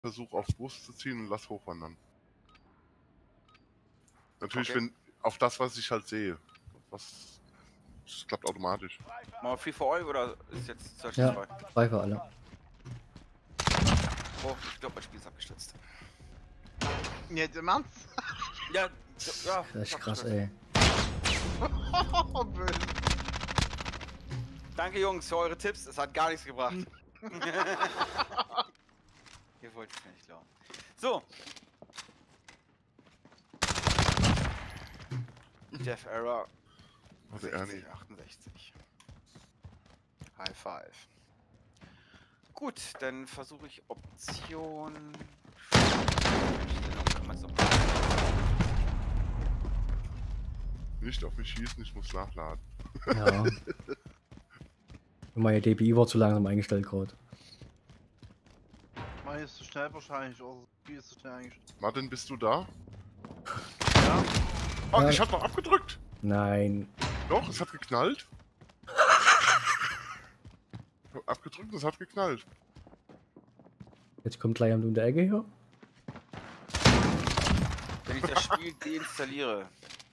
Versuch auf Brust zu ziehen und lass hochwandern. Natürlich, Okay. wenn auf das, was ich halt sehe. Das klappt automatisch. Mal Free for All oder ist jetzt Search Ja, 2? frei für alle. Oh, ich glaube, mein Spiel ist abgestürzt. Jetzt im Ernst? Ja, ja. Das ist echt krass, ey. Böse. Danke Jungs für eure Tipps, es hat gar nichts gebracht. Ihr wollt es mir nicht glauben. So. Death Error Warte, Ernie. 68. High Five. Gut, dann versuche ich Option. Kann man's noch- Nicht auf mich schießen, ich muss nachladen. Ja. Meine DPI war zu langsam eingestellt gerade. Meine ist zu schnell wahrscheinlich, oder wie ist zu schnell eingestellt? Martin, bist du da? Ja. Oh, Ja. ich hab noch abgedrückt. Nein. Doch, es hat geknallt. Ich hab abgedrückt und es hat geknallt. Jetzt kommt gleich um die Ecke hier. Wenn ich das Spiel deinstalliere.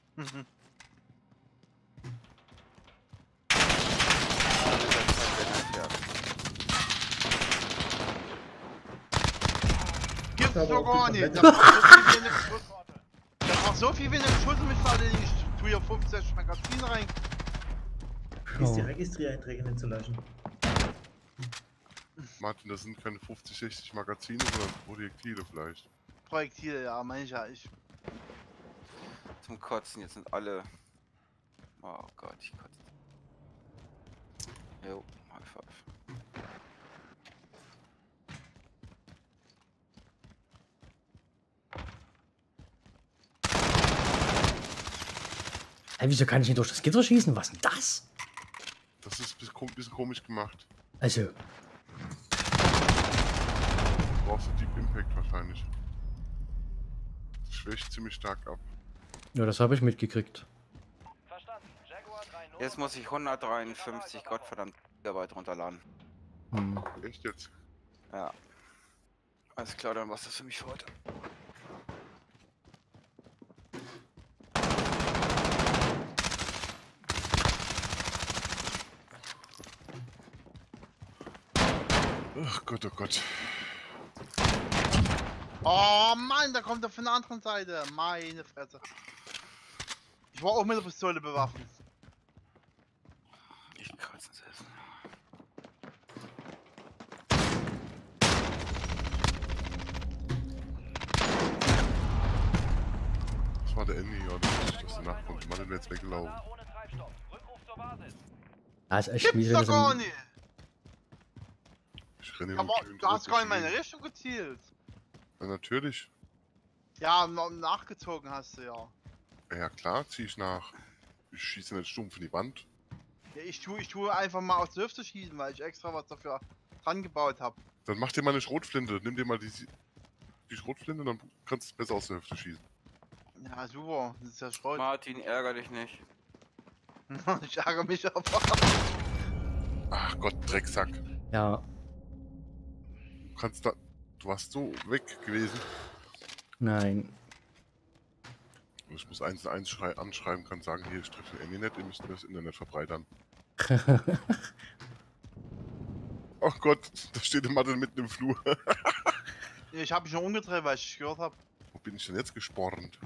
Gibt's Aber doch auch gar die nicht. komplette- Da war so viel wenig Schuss mit alle. Ich tue hier 50 Magazine rein. Ist die Oh. Registriereinträge nicht zu löschen. Martin, das sind keine 50, 60 Magazine, sondern Projektile vielleicht. Projektile, ja, mancher. Ich. Zum Kotzen, jetzt sind alle. Oh Gott, ich kotze. Jo, High Five. Hey, wieso kann ich nicht durch das Gitter schießen? Was ist denn das? Das ist ein bisschen komisch gemacht. Also, Du brauchst du Deep Impact wahrscheinlich. Das schwächt ziemlich stark ab. ja, das habe ich mitgekriegt. Jetzt muss ich 153 Gottverdammt Gigabyte runterladen. Hm. Echt jetzt? Ja. Alles klar, dann war's das für mich für heute. Ach Gott, oh Gott. Oh Mann, da kommt er von der anderen Seite. Meine Fresse. Ich war auch mit der Pistole bewaffnet. Ich kann's nicht essen. Das war der Andy, ja, das danach kommt. Martin wäre jetzt weggelaufen. Das ist echt Gibt's wie doch so gar ein... nicht. Ich renne Aber mit du hast gar nicht in meine Richtung gezielt. Ja, natürlich. Ja, nachgezogen hast du ja. Ja klar, zieh ich nach. Ich schieße nicht stumpf in die Wand. Ja, ich tue einfach mal aus der Hüfte schießen, weil ich extra was dafür dran gebaut habe. Dann mach dir mal eine Schrotflinte. Nimm dir mal die Schrotflinte, dann kannst du besser aus der Hüfte schießen. Ja, super. Das ist ja Schrott. Martin, ärger dich nicht. Ich ärgere mich aber. Ach Gott, Drecksack. Ja, Du kannst da. Du warst so weg gewesen. nein. Ich muss eins anschreiben, kann sagen, hier, ich treffe den Andy nicht, ihr müsst das Internet verbreitern. Ach Gott, da steht der Mathe mitten im Flur. Ich habe mich schon umgedreht, weil ich gehört habe. Wo bin ich denn jetzt gespornt?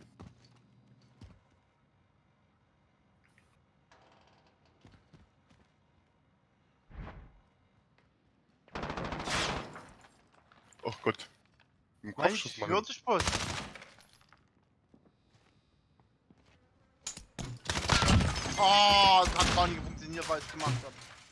Ach Gott. Im Kopfschuss Ich machen. hörte dich was. Oh, das hat gar nicht funktioniert, weil ich es gemacht habe.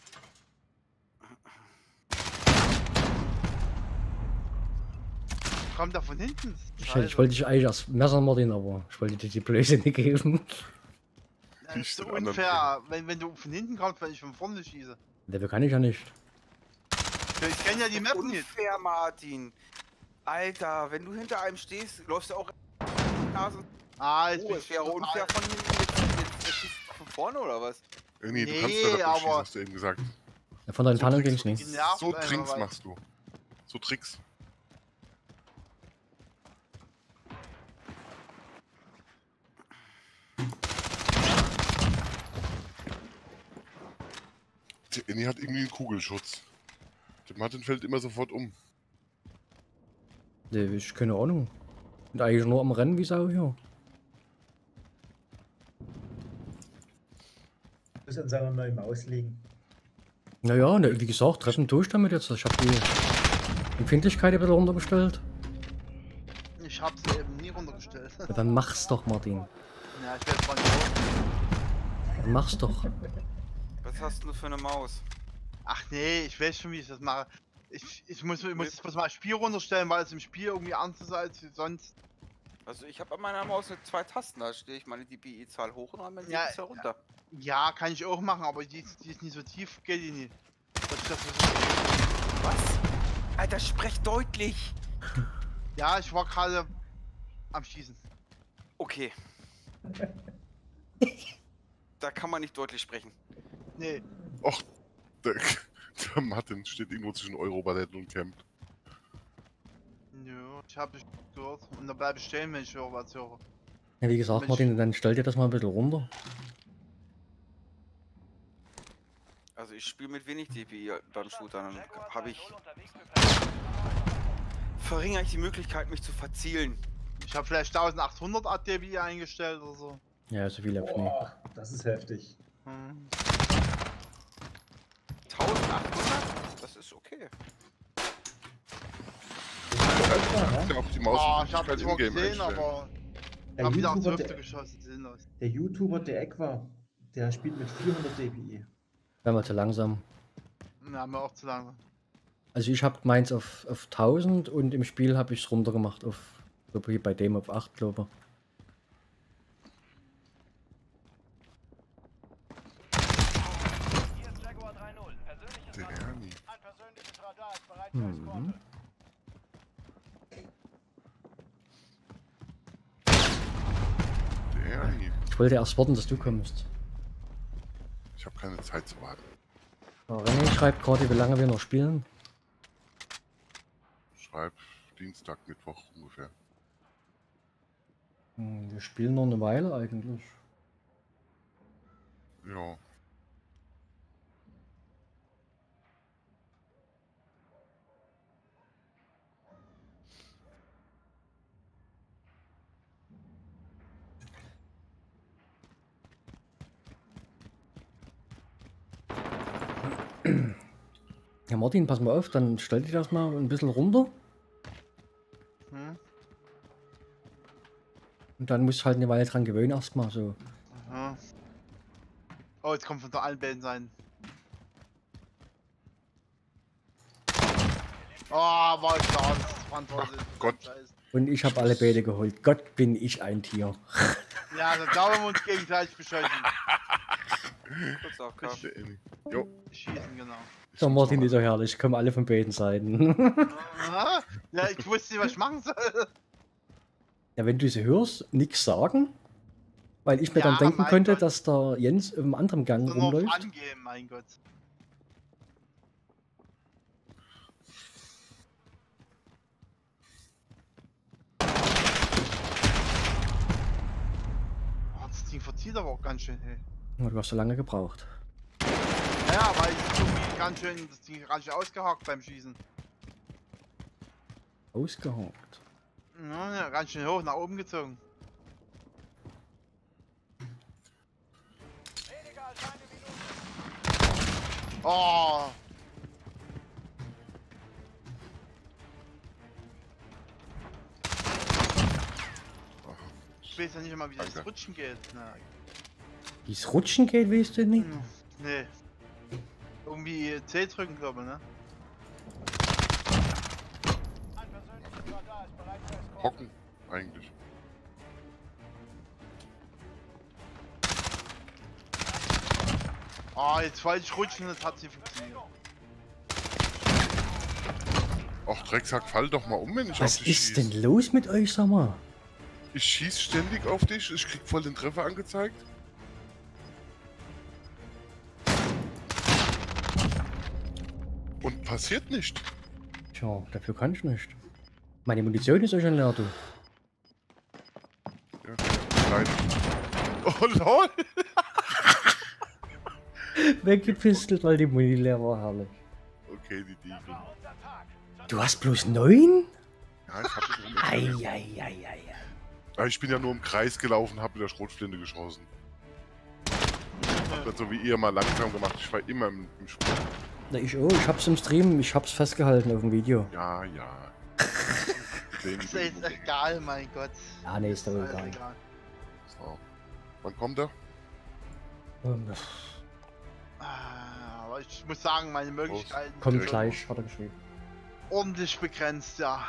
Kommt da von hinten? Ich wollte dich eigentlich erst Messer, Martin, aber ich wollte dir die Blöße nicht geben. Das ist so Den anderen unfair, wenn du von hinten kommst, wenn ich von vorne schieße. Dafür kann ich ja nicht. Ich kenne ja die Map nicht. Unfair, Martin. Alter, wenn du hinter einem stehst, läufst du auch Nase. Ah, jetzt Oh, bin es ich wäre total- unfair von hinten. Jetzt schießt du von vorne oder was? Nee, du Nee, kannst da davon schießen, aber- hast du eben gesagt. Ja, von der Entfernung Tricks- ging es nicht. genervt So einfach, Tricks weil- machst du. So Tricks. Annie hat irgendwie einen Kugelschutz. Der Martin fällt immer sofort um. Nee, ich keine Ahnung. Bin eigentlich nur am Rennen wie Sau hier. Muss an seiner neuen Maus liegen. Naja, ne, wie gesagt, treffen tue ich damit jetzt. Ich habe die Empfindlichkeit ein bisschen runtergestellt. Ich hab sie eben nie runtergestellt. Ja, dann mach's doch, Martin. Ja, ich werde zwar nicht raus. Dann mach's doch. Was hast du für eine Maus? Ach nee, ich weiß schon, wie ich das mache. Ich muss das mal das Spiel runterstellen, weil es im Spiel irgendwie anders ist als sonst. Also ich habe an meiner Maus mit 2 Tasten, da stehe ich meine DPI-Zahl hoch und dann meine Ja, DPI-Zahl runter. Ja, kann ich auch machen, aber die ist nicht so tief, geht die nicht. Was? Alter, sprech deutlich! Ja, ich war gerade am Schießen. Okay. Da kann man nicht deutlich sprechen. Nee, Och, der Martin steht irgendwo zwischen Euroballett und Camp. nö, ich hab dich gehört. Und da bleibe ich stehen, wenn ich höre, was höre. Ja, wie gesagt, Mensch. Martin, dann stell dir das mal ein bisschen runter. Also ich spiele mit wenig DPI beim Shooter, dann habe ich... verringere ich die Möglichkeit, mich zu verzielen. Ich habe vielleicht 1800 ADB eingestellt oder so. Ja, so viel hab ich nie. Boah, das ist heftig. Hm. 1800? Das ist okay. Ja, auf die Maus. Oh, ich habe kann das mal in-game gesehen, einstellen. aber ich Der habe wieder auf die YouTuber, Hüfte der, geschossen, sinnlos. der YouTuber, der Equa, der spielt mit 400 dpi. Wäre mal zu langsam. Ja, mir auch zu lange. Also ich habe meins auf 1000 und im Spiel habe ich es runtergemacht auf, glaube ich, bei dem auf 8, glaube ich. Der Ernie. Mhm. Der Ernie. Ich wollte erst warten, dass du kommst. Ich habe keine Zeit zu warten. René schreibt gerade, wie lange wir noch spielen. Schreib Dienstag, Mittwoch ungefähr. Wir spielen noch eine Weile eigentlich. Ja. Ja, Martin, pass mal auf, dann stell dich das mal ein bisschen runter. Hm? Und dann musst du halt eine Weile dran gewöhnen erstmal so. Aha. Oh, jetzt kommt von der allen beiden sein. Oh, war klar, das ist Franzose. Gott. Und ich habe alle Bälle geholt. Gott, bin ich ein Tier. Ja, da glauben wir uns gegenseitig bescheißen. Kurz auf K. Der Ernie. Jo. Schießen, genau. Der Martin ist so herrlich, kommen alle von beiden Seiten. Aha. Ja, ich wusste nicht, was ich machen soll. Ja, wenn du sie hörst, nix sagen. Weil ich mir Ja, dann denken mein könnte, Gott. dass der Jens im anderen Gang Nur noch rumläuft. angehen, mein Gott. Oh, das Ding verzieht aber auch ganz schön, hey. Oh, du hast so lange gebraucht. Ja, weil ich irgendwie ganz schön, das Ding ganz schön ausgehakt beim Schießen. Ausgehakt. Ja, ganz schön hoch nach oben gezogen. Oh, ich weiß ja nicht mal, wie das Danke. Rutschen geht. Na, Wie es rutschen geht, weißt du nicht? nee. Irgendwie C drücken, glaube ich, ne? Hocken, eigentlich. Ah, jetzt wollte ich rutschen, das hat sie funktioniert. Och, Drecksack, fall doch mal um, wenn ich Was auf dich ist schieß. denn los mit euch, sag mal? Ich schieß ständig auf dich, ich krieg voll den Treffer angezeigt. Und passiert nicht. Tja, dafür kann ich nicht. Meine Munition ist ja schon leer, du. Ja, leider. Oh lol! Weggepistelt, weil die Muni leer war, herrlich. Okay, die Diebe. Du hast bloß 9? Ja, ich hab es nur Eieieiei. Ja, ich bin ja nur im Kreis gelaufen, hab mit der Schrotflinte geschossen. Hab das so wie ihr mal langsam gemacht. Ich war immer im Sprung. Na, ich auch. Ich hab's im Stream, ich hab's festgehalten auf dem Video. Ja, ja. Sehen Ist die ja jetzt Bilder. egal, mein Gott. Ja, nee, ist doch Alles egal. So. Wann kommt er? Aber ich muss sagen, meine Möglichkeiten Kommt sind gleich, hat er geschrieben. ordentlich begrenzt, ja.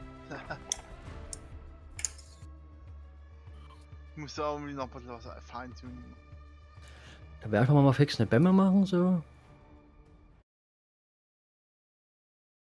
Ich muss da irgendwie noch ein bisschen was feintunen. Da werden wir mal fix eine Bämme machen, so.